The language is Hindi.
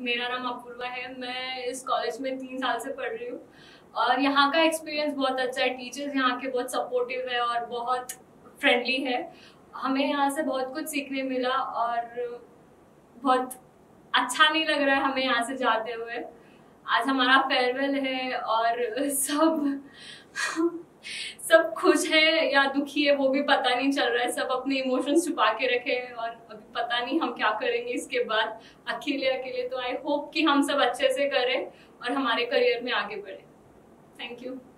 मेरा नाम अपूर्वा है। मैं इस कॉलेज में 3 साल से पढ़ रही हूँ और यहाँ का एक्सपीरियंस बहुत अच्छा है। टीचर्स यहाँ के बहुत सपोर्टिव है और बहुत फ्रेंडली है। हमें यहाँ से बहुत कुछ सीखने मिला और बहुत अच्छा नहीं लग रहा है हमें यहाँ से जाते हुए। आज हमारा फेयरवेल है और सब खुश है या दुखी है वो भी पता नहीं चल रहा है। सब अपने इमोशंस छुपा के रखे हैं और अभी पता नहीं हम क्या करेंगे इसके बाद अकेले अकेले। तो आई होप कि हम सब अच्छे से करें और हमारे करियर में आगे बढ़े। Thank you.